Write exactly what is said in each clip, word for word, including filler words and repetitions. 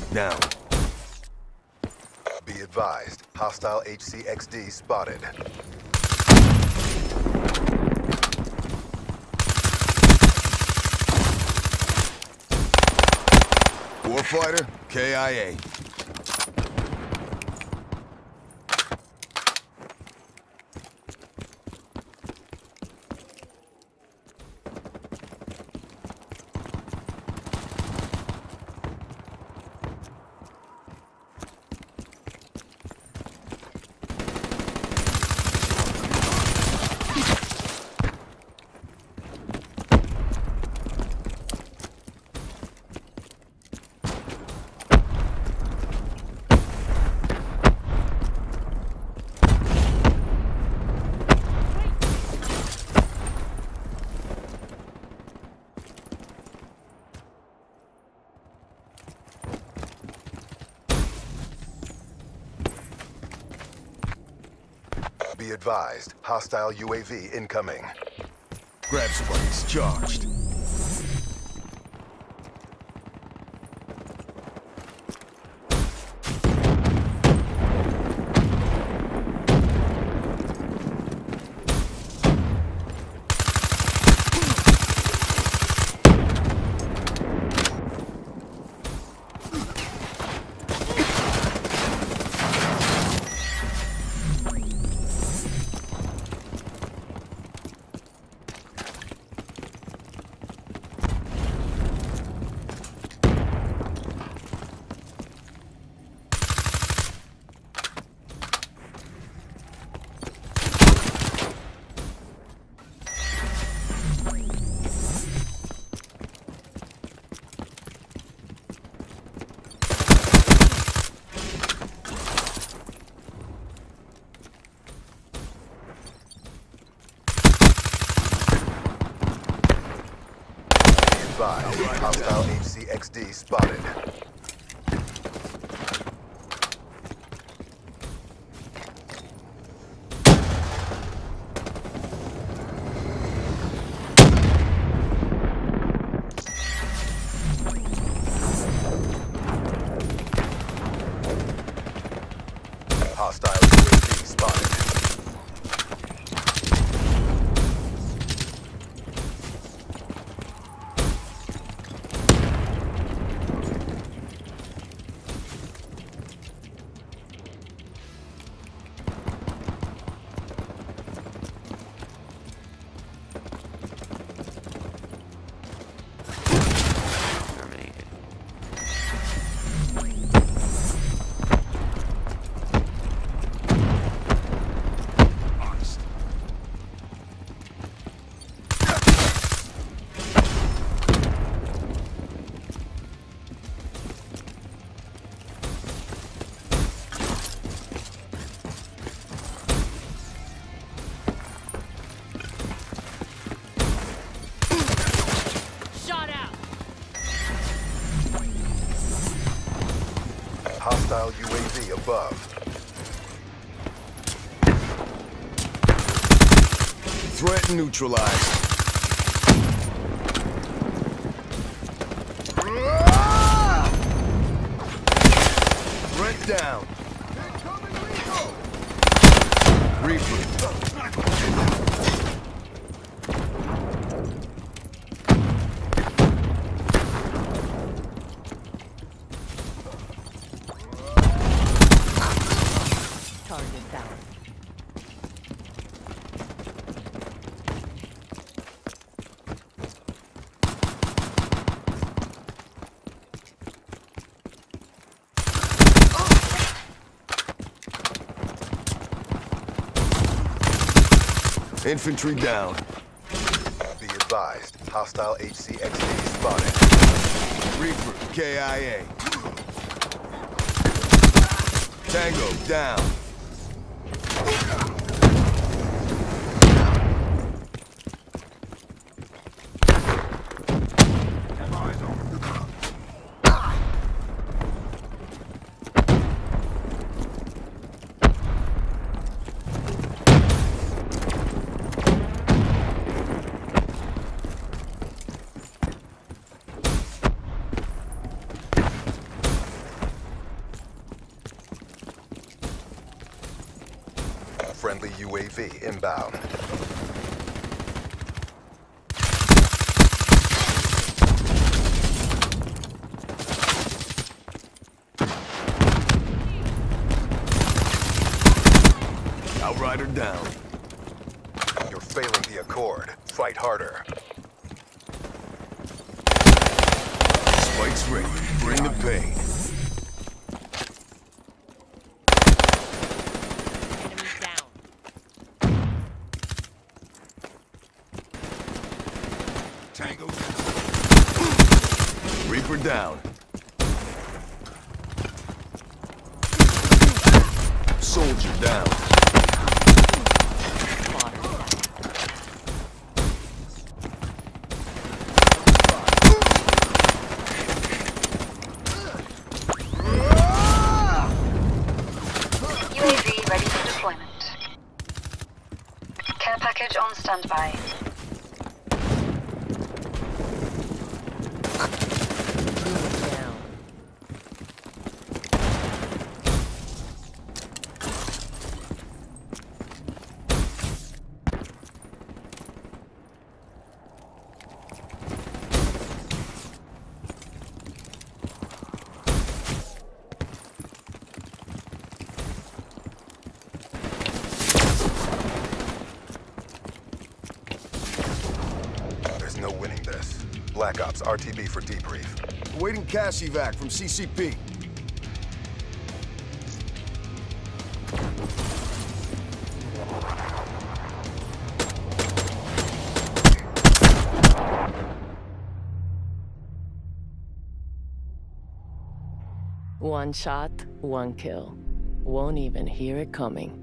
Down. Be advised, hostile H C X D spotted. Warfighter, K I A. Be advised, hostile U A V incoming. Grab spikes charged. Hostile H C X D spotted. Hostile U A V spotted. Hostile U A V above. Threat neutralized. Threat down. Reaper. Target down. Infantry down. Be advised, hostile H C X D spotted. Reaper, K I A. Tango down. Friendly U A V inbound. Outrider down. You're failing the Accord. Fight harder. Spike's ready. Bring the pain. Enemy down. Tango. Reaper down. Soldier down. Spotter down. U A V ready for deployment. Care package on standby. Unit down. There's no winning this. Black Ops R T B for debrief. Awaiting cash evac from C C P. One shot, one kill. Won't even hear it coming.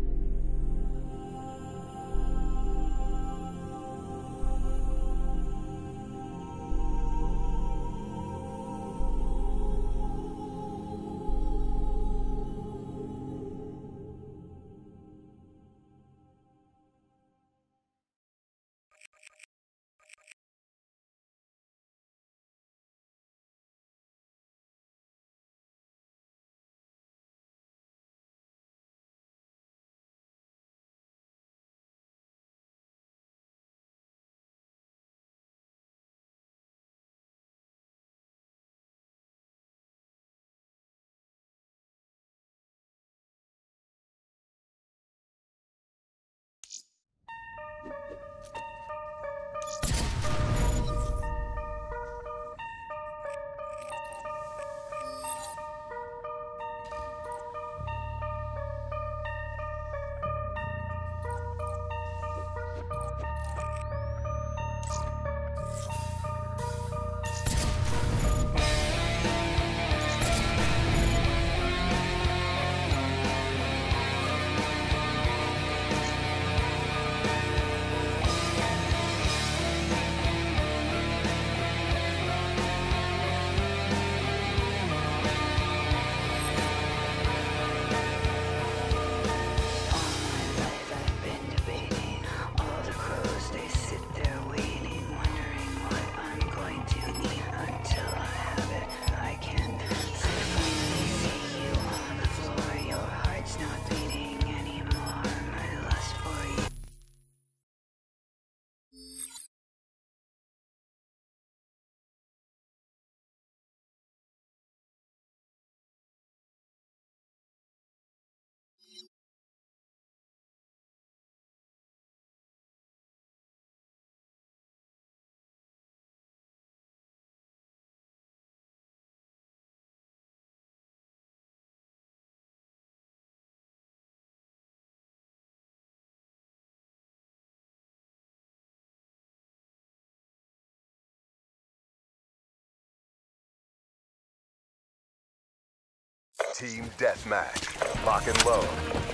Team Deathmatch. Lock and load.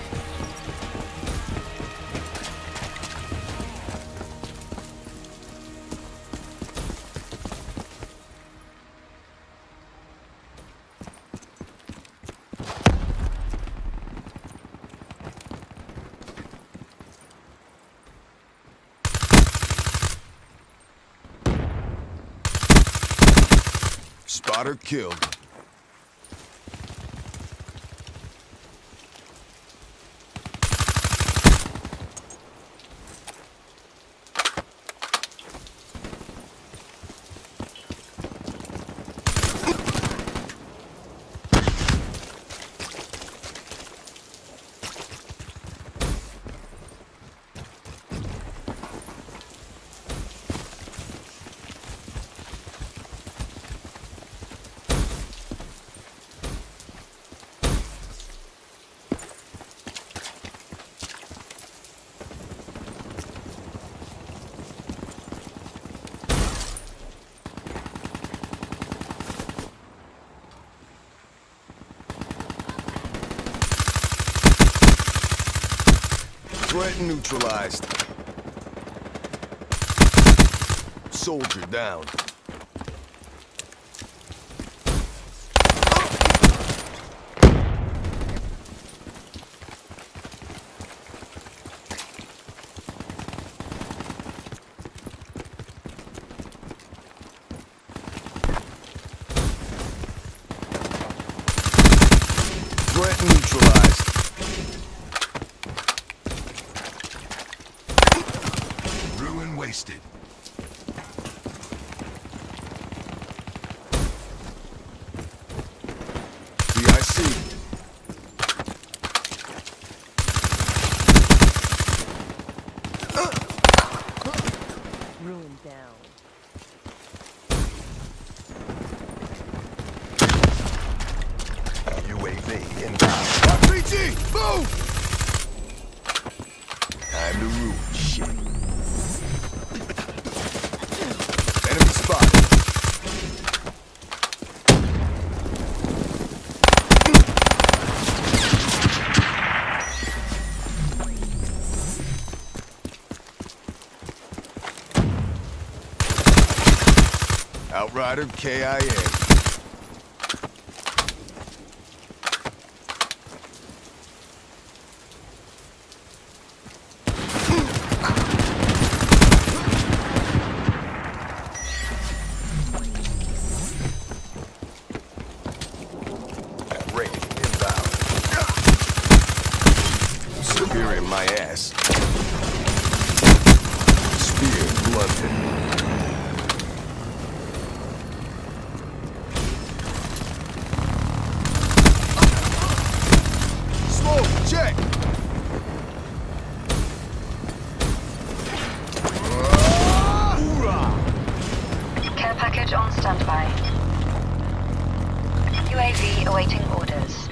Spotter killed. Threat neutralized. Soldier down. Threat neutralized. Ruin wasted. D I C. Ruin down. U A V inbound. R P G! Move! Time to ruin shit. Enemy spotted. Outrider K I A. Raid inbound. Spear in my ass. Spear blunted. Smoke, check! Hoorah! Care package on standby. U A V awaiting orders.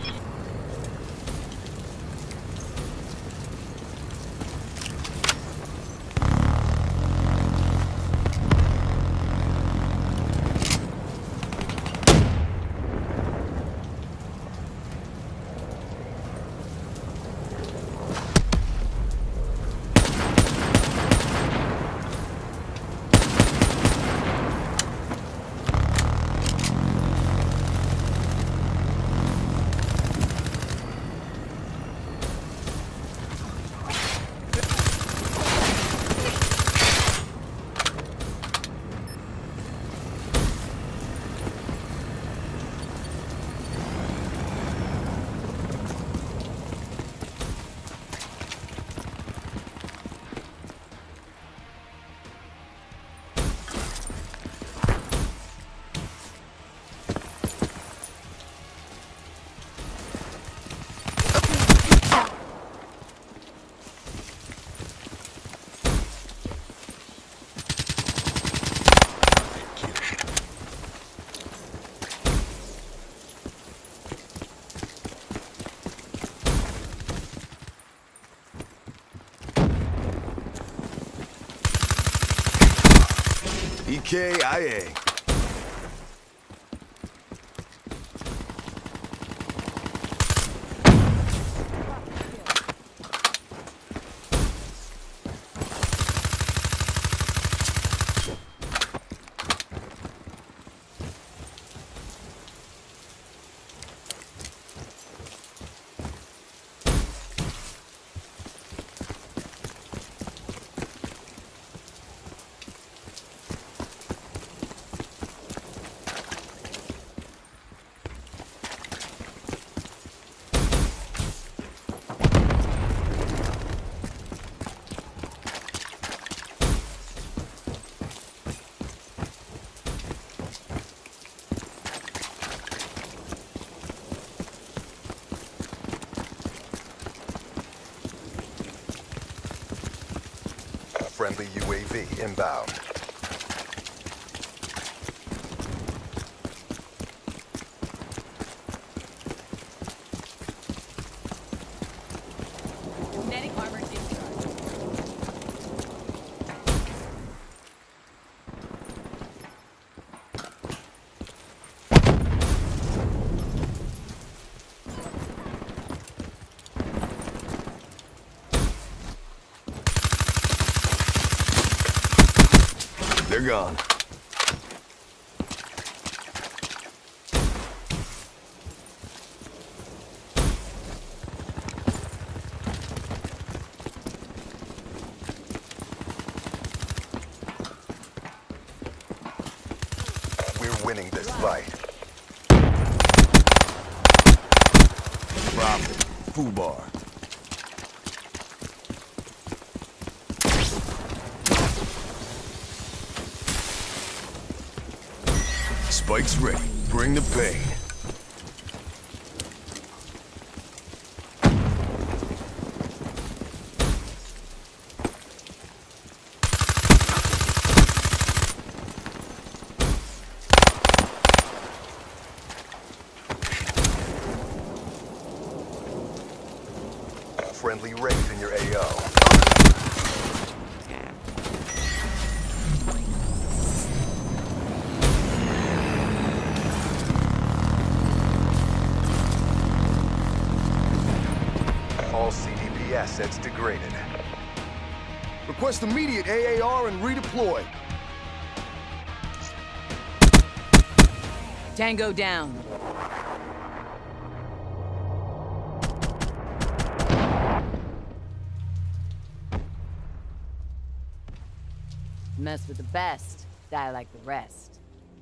E K I A. Friendly U A V inbound. Kinetic armor discharged. They're gone. We're winning this fight. Profit. Fubar. Spike's ready. Bring the pain. Friendly Wraith in your A O. All C D P assets degraded. Request immediate A A R and redeploy. Tango down. Mess with the best, die like the rest.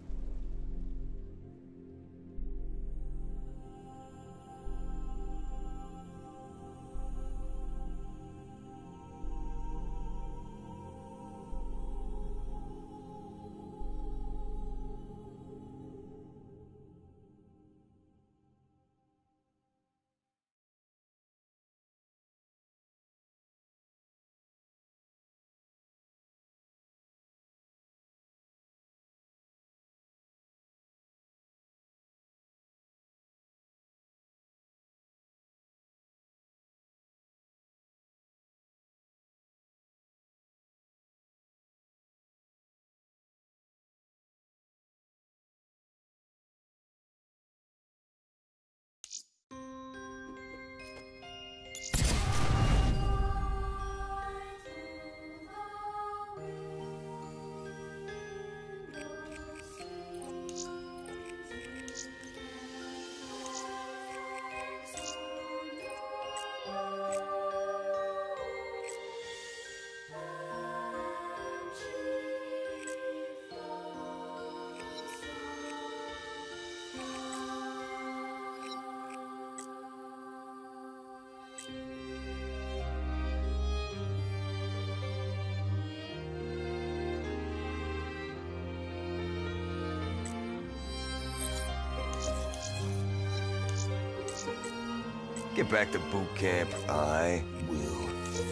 Get back to boot camp. I will.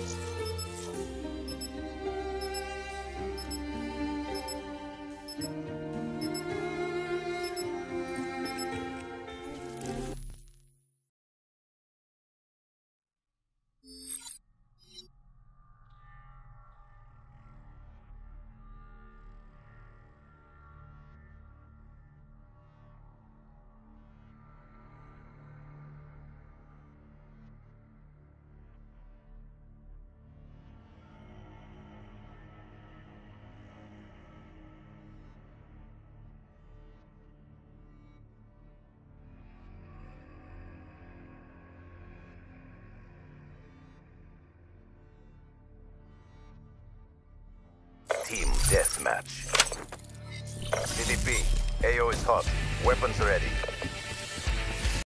Team deathmatch. C D P, A O is hot. Weapons ready.